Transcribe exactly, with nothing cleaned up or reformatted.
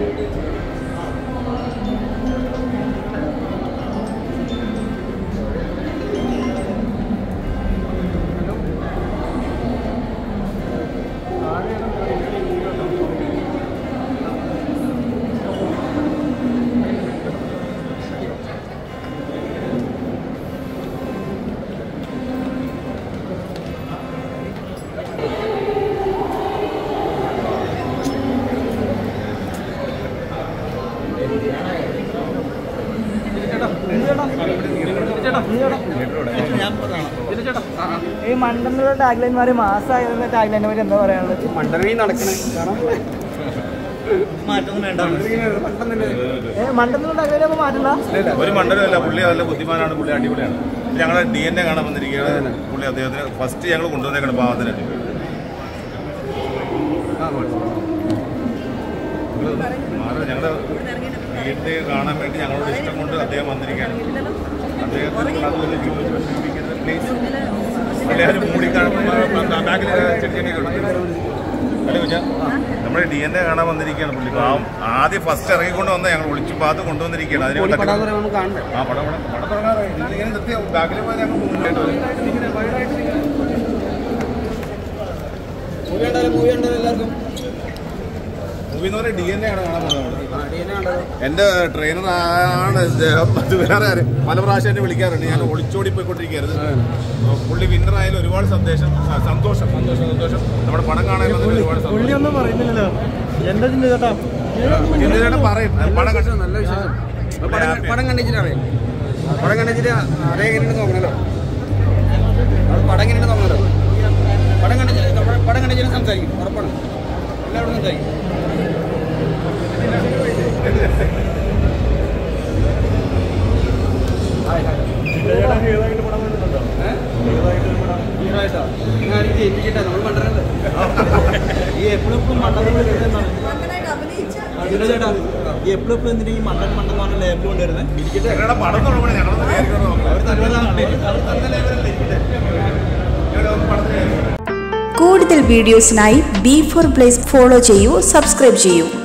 ഈ മണ്ടന്നുള്ള ടാഗ്ലൈൻമാര് മാസമായിരുന്ന ടാഗ്ലൈൻമാര് എന്താ പറയാനുള്ളത്? മണ്ടനീ നടക്കണേ മണ്ടന്നുള്ള ടാഗ്ലൈൻ മാറ്റണ്ട. ഒരു മണ്ടനല്ല, പുള്ളി നല്ല ബുദ്ധിമാനാണ്, പുള്ളി അടിപൊളിയാണ്. ഞങ്ങളുടെ ഡി എൻ എ കാണാൻ വന്നിരിക്കുകയാണ് പുള്ളി. അദ്ദേഹത്തിന് ഫസ്റ്റ് ഞങ്ങൾ കൊണ്ടുവന്നേക്കാണ് പാവത്തിന്. ഞങ്ങളുടെ വീട്ടിൽ കാണാൻ വേണ്ടി ഞങ്ങളോട് ഇഷ്ടം കൊണ്ട് അദ്ദേഹം വന്നിരിക്കുകയാണ്. അദ്ദേഹത്തിന് അതുപോലെ വിഷമിപ്പിക്കുന്നത് പ്ലീസ്. എല്ലാവരും മൂടിക്കാണ് അല്ലേ വെച്ചാൽ നമ്മുടെ ഡി എൻ എ കാണാൻ വന്നിരിക്കുകയാണ് പുള്ളി. പാവം ആദ്യം ഫസ്റ്റ് ഇറങ്ങിക്കൊണ്ട് വന്നാൽ ഞങ്ങൾ ഒളിച്ചു പാത്ത് കൊണ്ടുവന്നിരിക്കുകയാണ്. അതിന് ആ പടം പടം പടം തുടങ്ങാറായി. ഇങ്ങനെ നിർത്തിയ ബാക്കിൽ പോയി ഞങ്ങൾ പോകുന്നുണ്ട്. മൂവി എന്ന് പറഞ്ഞാൽ ഡി എൻ എ ആണ് കാണാൻ പോകുന്നത്. എന്റെ ട്രെയിനർ ആണ് വേറെ ആര് പല പ്രാവശ്യം എന്നെ വിളിക്കാറുണ്ട്. ഞാൻ ഒളിച്ചോടി പോയിക്കൊണ്ടിരിക്കുകയായിരുന്നു. പുള്ളി വിന്നർ ആയാലും ഒരുപാട് സന്ദേശം സന്തോഷം സന്തോഷം സന്തോഷം നമ്മുടെ പടം കാണാൻ ഒരുപാട് ഒന്നും പറയുന്നില്ലല്ലോ. എന്താ ചിന്തേട്ടാ പറയും പടം കണ്ടു നല്ല വിശേഷം. പടം കണ്ടിച്ചിട്ട് അറിയാം. പടം കണ്ടിച്ചിട്ട് അതേ എങ്ങനെയാണ് നോക്കണല്ലോ. പടം എങ്ങനെയാണ് നോക്കണല്ലോ. പടം കണ്ടിച്ചിട്ട് പടം കണ്ടിച്ചിട്ട് സംസാരിക്കും. ഉറപ്പാണ് എല്ലാവരും സംസാരിക്കും. എപ്പോഴും എന്തിനാ ഈ മണ്ടൻ മണ്ടൻ പറഞ്ഞ ലേബിൾ കൊണ്ടുവരുന്നത്? കൂടുതൽ വീഡിയോസിനായി ബി ഫോർ പ്ലേസ് ഫോളോ ചെയ്യൂ, സബ്സ്ക്രൈബ് ചെയ്യൂ.